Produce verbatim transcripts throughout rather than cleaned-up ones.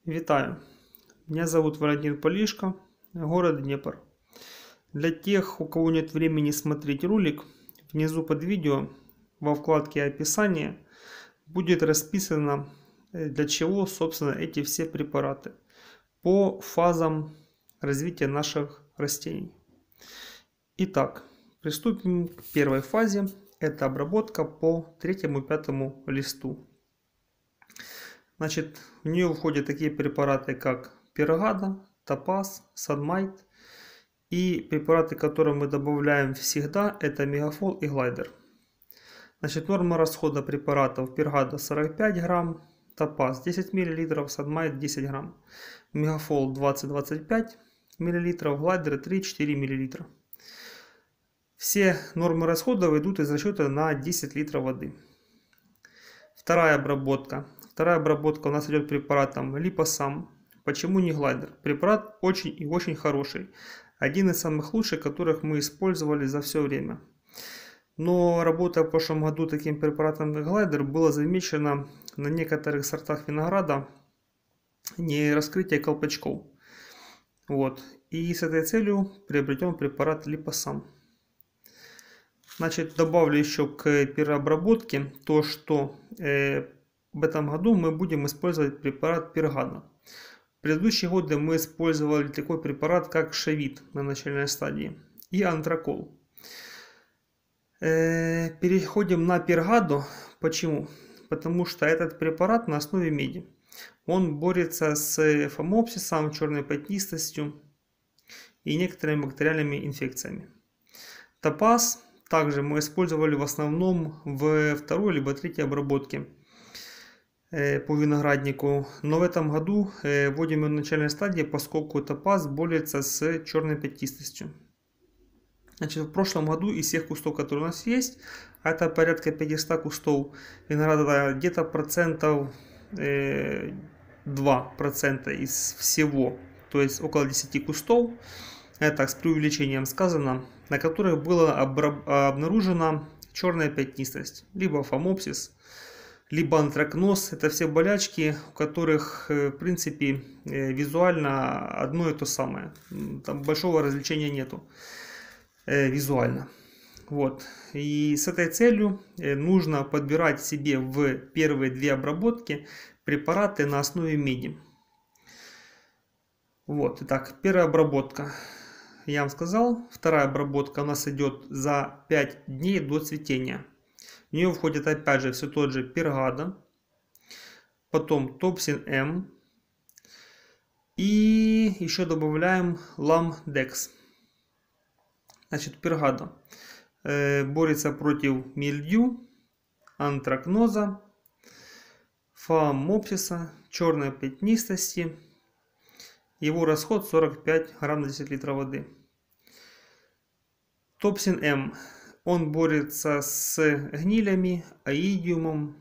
Витаю! Меня зовут Валентин Полишко, город Днепр. Для тех, у кого нет времени смотреть ролик, внизу под видео во вкладке описания будет расписано, для чего, собственно, эти все препараты по фазам развития наших растений. Итак, приступим к первой фазе. Это обработка по третьему-пятому листу. Значит, в нее входят такие препараты, как Пиргада, Топаз, Санмайт. И препараты, которые мы добавляем всегда, это Мегафол и Глайдер. Значит, норма расхода препаратов: Пиргада сорок пять грамм, Топаз десять миллилитров, Санмайт десять грамм, Мегафол двадцать-двадцать пять миллилитров, Глайдер три-четыре миллилитра. Все нормы расхода идут из расчета на десять литров воды. Вторая обработка. Вторая обработка у нас идет препаратом Липосам. Почему не Глайдер? Препарат очень и очень хороший. Один из самых лучших, которых мы использовали за все время. Но работая в прошлом году таким препаратом, как Глайдер, было замечено на некоторых сортах винограда не раскрытие колпачков. Вот. И с этой целью приобретен препарат Липосам. Значит, добавлю еще к переобработке то, что э, в этом году мы будем использовать препарат Пиргада. В предыдущие годы мы использовали такой препарат, как Шавит на начальной стадии и Антракол. Э, переходим на Пиргаду. Почему? Потому что этот препарат на основе меди. Он борется с фомопсисом, черной пятнистостью и некоторыми бактериальными инфекциями. Топаз также мы использовали в основном в второй либо третьей обработке по винограднику, но в этом году вводим его на начальной стадии, поскольку Топаз борется с черной пятнистостью. Значит, в прошлом году из всех кустов, которые у нас есть, это порядка пятисот кустов винограда, где-то процентов два процента из всего, то есть около десяти кустов, это с преувеличением сказано, на которых была обнаружена черная пятнистость, либо фомопсис, либо антракноз. Это все болячки, у которых, в принципе, визуально одно и то самое. Там большого развлечения нету визуально. Вот. И с этой целью нужно подбирать себе в первые две обработки препараты на основе меди. Вот. Итак, первая обработка. Я вам сказал, вторая обработка у нас идет за пять дней до цветения. В нее входит опять же все тот же Пиргада, потом Топсин М и еще добавляем Ламдекс. Значит, Пиргада э, борется против мильдью, антракноза, фомопсиса, черной пятнистости. Его расход сорок пять грамм на десять литров воды. Топсин М. Он борется с гнилями, аидиумом.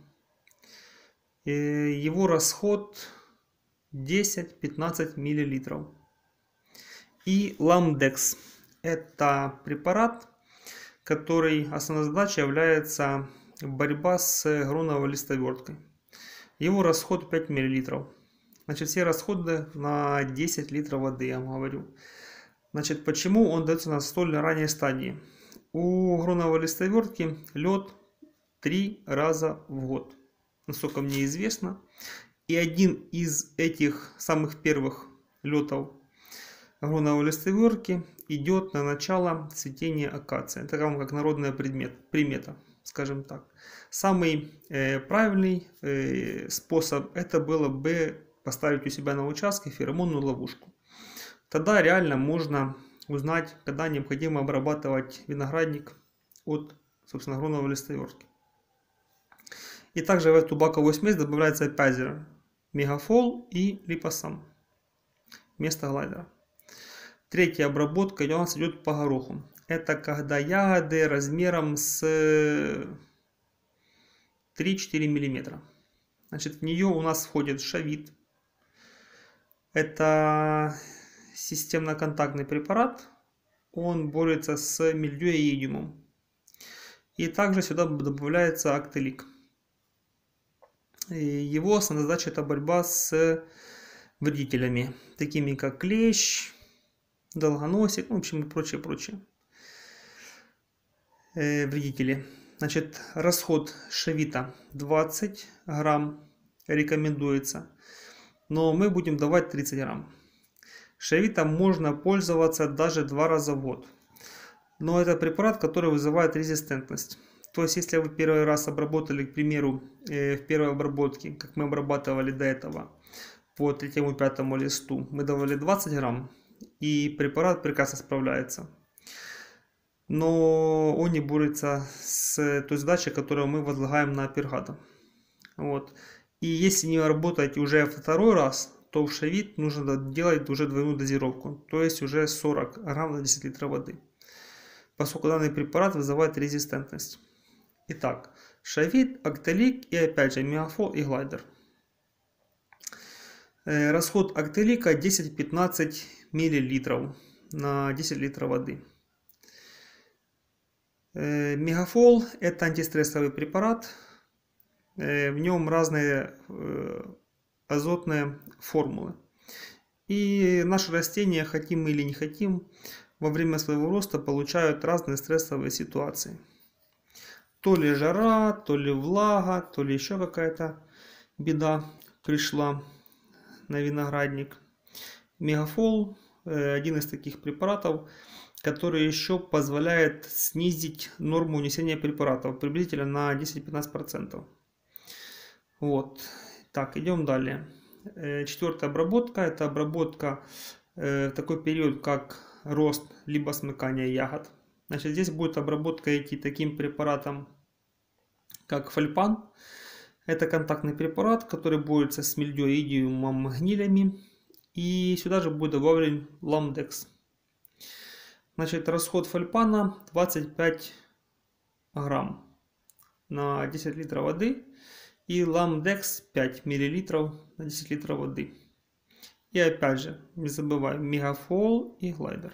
Его расход десять-пятнадцать миллилитров. И Ламдекс. Это препарат, который основной задачей является борьба с гроновой листоверткой. Его расход пять миллилитров. Значит, все расходы на десять литров воды, я вам говорю. Значит, почему он дается на столь ранней стадии? У гроновой листовертки лед три раза в год, насколько мне известно. И один из этих самых первых летов гроновой листовертки идет на начало цветения акации. Это как народная предмет, примета, скажем так. Самый э, правильный э, способ это было бы поставить у себя на участке феромонную ловушку. Тогда реально можно узнать, когда необходимо обрабатывать виноградник от, собственно, гроновой листовертки. И также в эту баковую смесь добавляется опять же Мегафол и Липосам вместо Глайдера. Третья обработка у нас идет по гороху. Это когда ягоды размером с три-четыре миллиметра. Значит, в нее у нас входит Шавит. Это системно-контактный препарат. Он борется с мильдью и аидиумом. И также сюда добавляется Актелик. Его основная задача это борьба с вредителями, такими как клещ, долгоносик, в общем, и прочее, прочее э, вредители. Значит, расход шавита двадцать грамм рекомендуется, но мы будем давать тридцать грамм. Шавитом можно пользоваться даже два раза в год, но это препарат, который вызывает резистентность. То есть, если вы первый раз обработали, к примеру, э, в первой обработке, как мы обрабатывали до этого, по третьему-пятому листу, мы давали двадцать грамм, и препарат прекрасно справляется. Но он не борется с той задачей, которую мы возлагаем на аппергаду. Вот. И если не работаете уже второй раз, то в шавит нужно делать уже двойную дозировку, то есть уже сорок грамм на десять литров воды, поскольку данный препарат вызывает резистентность. Итак, шавит, актелик и опять же мегафол и глайдер. Расход актелика десять-пятнадцать миллилитров на десять литров воды. Мегафол – это антистрессовый препарат, в нем разные азотные формулы. И наши растения, хотим мы или не хотим, во время своего роста получают разные стрессовые ситуации. То ли жара, то ли влага, то ли еще какая-то беда пришла на виноградник. Мегафол – один из таких препаратов, который еще позволяет снизить норму унесения препаратов приблизительно на десять-пятнадцать процентов. Вот. Так, идем далее. Четвертая обработка – это обработка в такой период, как рост либо смыкание ягод. Значит, здесь будет обработка идти таким препаратом, как фольпан. Это контактный препарат, который борется с мильдиоидиумом, гнилями. И сюда же будет добавлен ламдекс. Значит, расход фольпана двадцать пять грамм на десять литров воды. И ламдекс пять миллилитров на десять литров воды. И опять же, не забываем мегафол и глайдер.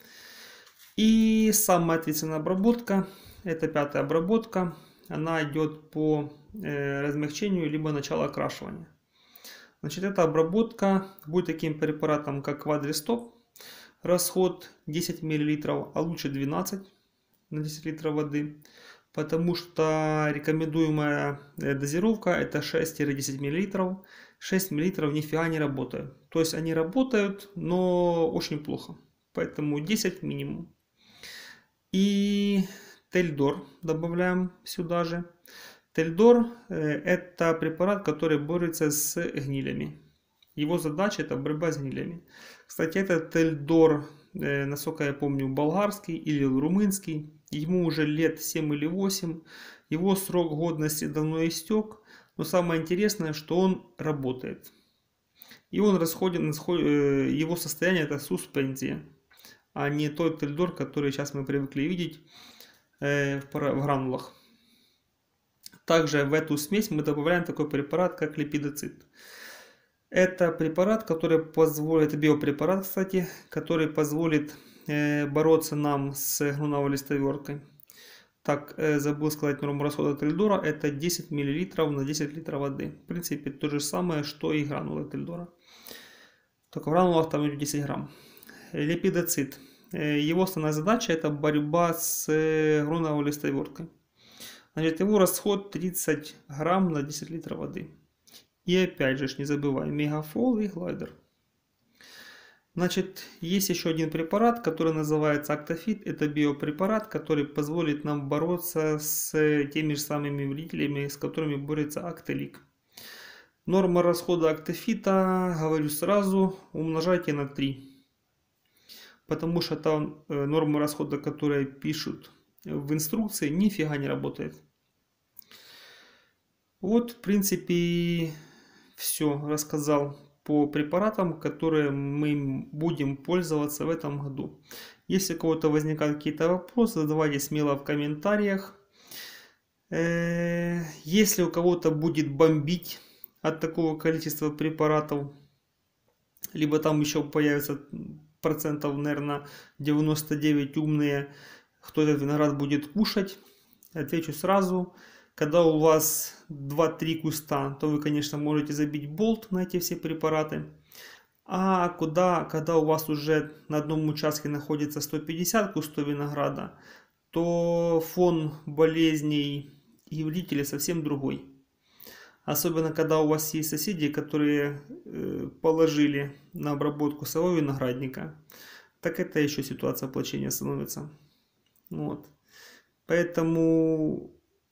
И самая ответственная обработка, это пятая обработка. Она идет по э, размягчению либо начало окрашивания. Значит, эта обработка будет таким препаратом, как квадристоп. Расход десять миллилитров, а лучше двенадцать на десять литров воды. Потому что рекомендуемая дозировка это шесть-десять миллилитров. шесть миллилитров нифига не работают. То есть они работают, но очень плохо. Поэтому десять минимум. И тельдор добавляем сюда же. Тельдор это препарат, который борется с гнилями. Его задача это борьба с гнилями. Кстати, этот тельдор, насколько я помню, болгарский или румынский. Ему уже лет семь или восемь. Его срок годности давно истек. Но самое интересное, что он работает. И он расходит, его состояние это суспензия. А не тот тельдор, который сейчас мы привыкли видеть в гранулах. Также в эту смесь мы добавляем такой препарат, как липидоцит. Это препарат, который позволит, это биопрепарат, кстати, который позволит э, бороться нам с груновой листоверткой. Так, э, забыл сказать норму расхода тельдора, это десять миллилитров на десять литров воды. В принципе, то же самое, что и гранулы тельдора. Только в гранулах там идет десять грамм. Липидоцит. Э, его основная задача это борьба с э, груновой листоверткой. Значит, его расход тридцать грамм на десять литров воды. И опять же, не забываем, мегафол и глайдер. Значит, есть еще один препарат, который называется Актофит. Это биопрепарат, который позволит нам бороться с теми же самыми вредителями, с которыми борется Актелик. Норма расхода Актофита, говорю сразу, умножайте на три. Потому что там норма расхода, которые пишут в инструкции, нифига не работает. Вот, в принципе, все рассказал по препаратам, которые мы будем пользоваться в этом году. Если у кого-то возникают какие-то вопросы, задавайте смело в комментариях. Если у кого-то будет бомбить от такого количества препаратов, либо там еще появится процентов, наверное, девяносто девять умные, кто этот виноград будет кушать, отвечу сразу. Когда у вас два-три куста, то вы, конечно, можете забить болт на эти все препараты. А куда, когда у вас уже на одном участке находится сто пятьдесят кустов винограда, то фон болезней и вредителей совсем другой. Особенно, когда у вас есть соседи, которые э, положили на обработку своего виноградника, так это еще ситуация оплачения становится. Вот. Поэтому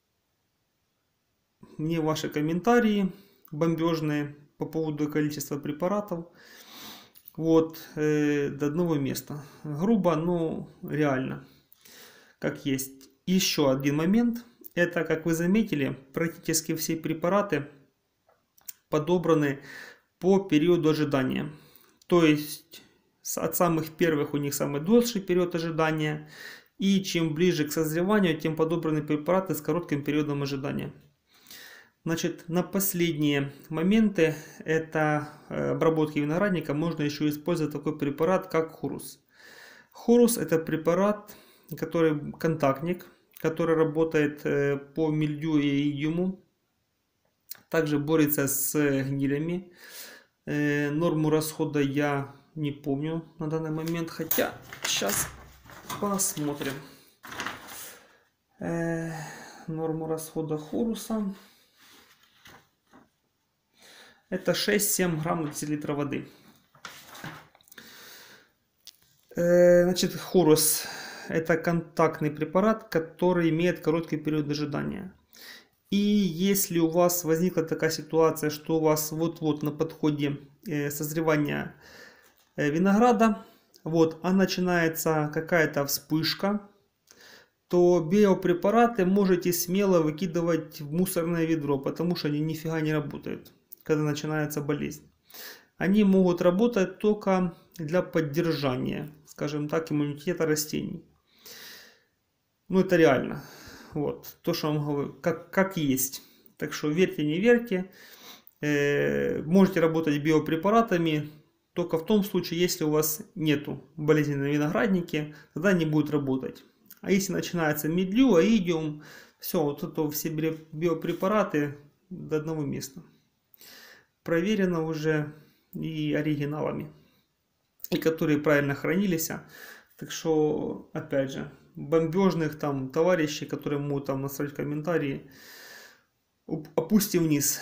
мне ваши комментарии бомбежные по поводу количества препаратов. Вот, э, до одного места. Грубо, но реально. Как есть. Еще один момент. Это, как вы заметили, практически все препараты подобраны по периоду ожидания. То есть, от самых первых у них самый дольший период ожидания. И чем ближе к созреванию, тем подобраны препараты с коротким периодом ожидания. Значит, на последние моменты это обработки виноградника можно еще использовать такой препарат, как Хорус. Хорус это препарат, который контактник, который работает по мильдю и идиуму. Также борется с гнилями. Норму расхода я не помню на данный момент, хотя сейчас посмотрим. Норму расхода Хоруса. Это шесть-семь грамм на десять литров воды. Значит, Хорус это контактный препарат, который имеет короткий период ожидания. И если у вас возникла такая ситуация, что у вас вот-вот на подходе созревания винограда, вот, а начинается какая-то вспышка, то биопрепараты можете смело выкидывать в мусорное ведро, потому что они нифига не работают, когда начинается болезнь. Они могут работать только для поддержания, скажем так, иммунитета растений. Ну, это реально. Вот, то, что я вам говорю, как, как есть. Так что верьте, не верьте. Э, можете работать биопрепаратами только в том случае, если у вас нету болезни на винограднике, тогда не будет работать. А если начинается медлю, аидиум, все, вот это все биопрепараты до одного места. Проверено уже и оригиналами, и которые правильно хранились. Так что, опять же, бомбежных там товарищей, которые могут там настроить комментарии, опустим вниз.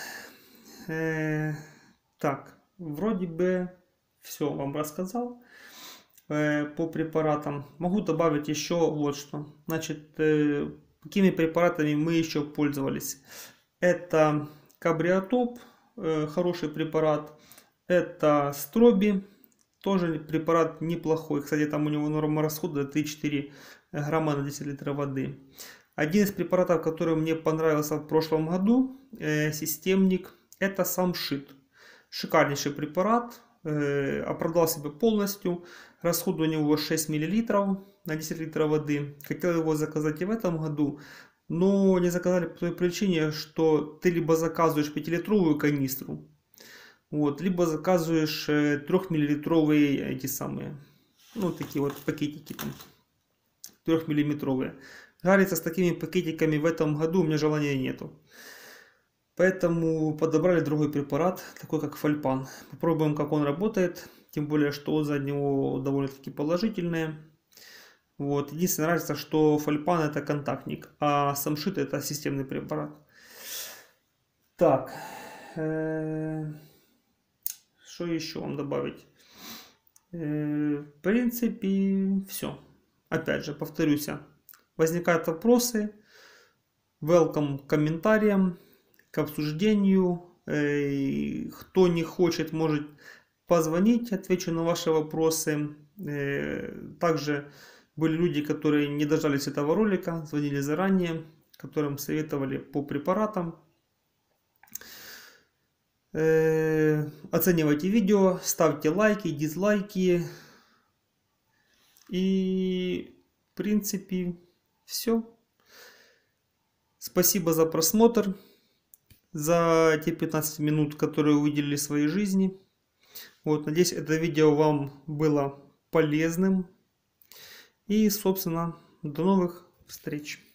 Э, так, вроде бы все вам рассказал э, по препаратам. Могу добавить еще вот что. Значит, э, какими препаратами мы еще пользовались. Это Кабриотоп, э, хороший препарат. Это Строби, тоже препарат неплохой. Кстати, там у него норма расхода три-четыре грамма на десять литров воды. Один из препаратов, который мне понравился в прошлом году, э, системник, это Самшит. Шикарнейший препарат, э, оправдал себя полностью. Расход у него шесть миллилитров на десять литров воды. Хотел его заказать и в этом году, но не заказали по той причине, что ты либо заказываешь пятилитровую канистру, вот, либо заказываешь э, трехмиллилитровые эти самые, ну такие вот пакетики там, трехмиллиметровые. Жариться с такими пакетиками в этом году у меня желания нету. Поэтому подобрали другой препарат, такой как Фольпан. Попробуем, как он работает. Тем более, что отзывы от него довольно-таки положительные. Вот. Единственная разница, что Фольпан это контактник, а Самшит это системный препарат. Так. Что еще вам добавить? В принципе, все. Опять же, повторюсь. Возникают вопросы. Welcome к комментариям, к обсуждению. Кто не хочет, может позвонить, отвечу на ваши вопросы. Также были люди, которые не дождались этого ролика, звонили заранее, которым советовали по препаратам. Оценивайте видео, ставьте лайки, дизлайки. И в принципе все. Спасибо за просмотр, за те пятнадцать минут, которые вы уделили своей жизни. Вот, надеюсь, это видео вам было полезным. И, собственно, до новых встреч.